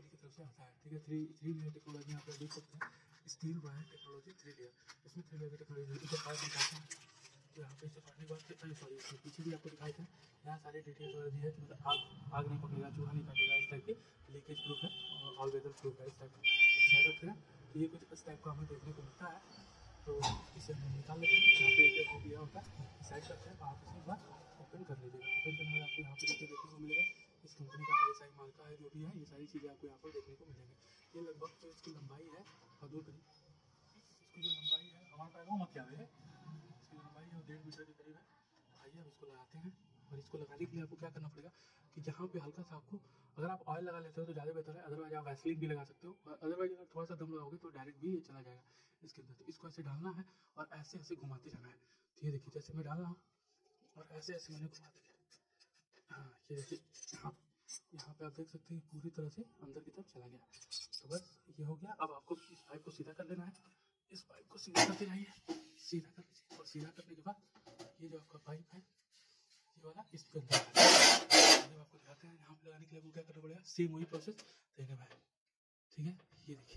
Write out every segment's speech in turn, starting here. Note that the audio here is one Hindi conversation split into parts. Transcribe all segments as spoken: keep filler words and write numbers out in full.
कंपनी की तरफ से आता है, ठीक है। थ्री थ्री लेयर टेक्नोलॉजी यहाँ पे देख सकते हैं, steel wire technology three layer, इसमें थ्री लेयर टेक्नोलॉजी इसे पार्ट दिखाते हैं। तो यहाँ पे इसे फाड़ने के बाद सॉरी इसमें पीछे भी आपको दिखाए थे, यहाँ सारी डिटेल्स वगैरह दी है कि मतलब आग आग नहीं पकड़ेगा, चूहा नहीं काटेगा, इस टाइप की लीकेज प्रूफ है और ऑल वेदर प्रूफ है, इस टाइप का साइड रखते हैं। तो ये कुछ इस टाइप का हमें देखने को मिलता है। तो इसे हम निकाल लेते हैं, यहाँ पे एक दिया होता है, साइड करते हैं, आप इसे एक बार ओपन कर लीजिएगा। ओपन करने में आपको यहाँ पे देखिए देखने को मिलेगा इस कंपनी का आई साइड मार्का है, जो भी है ये सारी चीज़ें आपको यहाँ पर देखने को मिलेंगी। ये लगभग जो इसकी लंबाई है और दूर करीब इसकी जो लंबाई है हमारे पास वो मत क्या है, इसकी लंबाई है डेढ़ मीटर के करीब है। आइए अब इसको लगाते हैं, और इसको लगाने के लिए आपको क्या करना पड़ेगा कि जहाँ पे हल्का सा आपको, अगर आप ऑयल लगा लेते हो तो ज़्यादा बेहतर है, अदरवाइज आप वैसलीन भी लगा सकते हो। अदरवाइज अगर थोड़ा सा दम लगाओगे तो डायरेक्ट भी ये चला जाएगा इसके अंदर। तो इसको ऐसे डालना है और ऐसे ऐसे घुमाते जाना है। तो ये देखिए जैसे मैं डाल रहा हूँ और ऐसे ऐसे मैंने घुमा दिया, हाँ ये देखिए यहाँ यहाँ पे आप देख सकते हैं पूरी तरह से अंदर की तरफ चला गया। तो बस ये हो गया। अब आपको इस पाइप को सीधा कर लेना है, इस पाइप को सीधा करते जाइए, सीधा कर लीजिए, और सीधा करने के बाद ये जो आपका पाइप है ये वाला इसके अंदर जब आपको दिखाते हैं यहाँ पे लगाने के लिए आपको क्या करना पड़ेगा, सेम वही प्रोसेस देने में, ठीक है। ये देखिए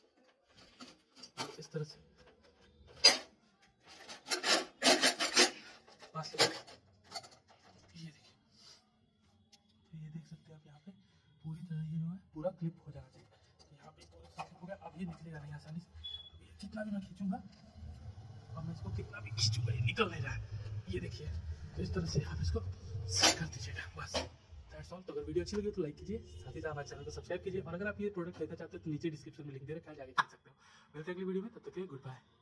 इस तरह से पास ये देखिए, तो ये देख सकते हैं आप यहाँ पे पूरी तरह ये जो है पूरा क्लिप हो जाना चाहिए। तो यहाँ पे पूरा क्लिप हो गया। अब ये निकलेगा नहीं आसानी से, अब ये जितना भी मैं खींचूंगा, अब मैं इसको कितना भी खींचूंगा ये निकल नहीं रहा है, ये देखिए। तो इस तरह से आप इसको सेट कर दीजिएगा, बस दैट्स ऑल। तो अगर वीडियो अच्छी लगी तो लाइक कीजिए, साथ ही साथ हमारे चैनल को सब्सक्राइब कीजिए, और अगर आप ये प्रोडक्ट लेना चाहते हो तो नीचे डिस्क्रिप्शन में लिंक दे रखा है, जाके खरीद सकते हो। मिलते हैं अगली वीडियो में, तब तक के लिए गुड बाय।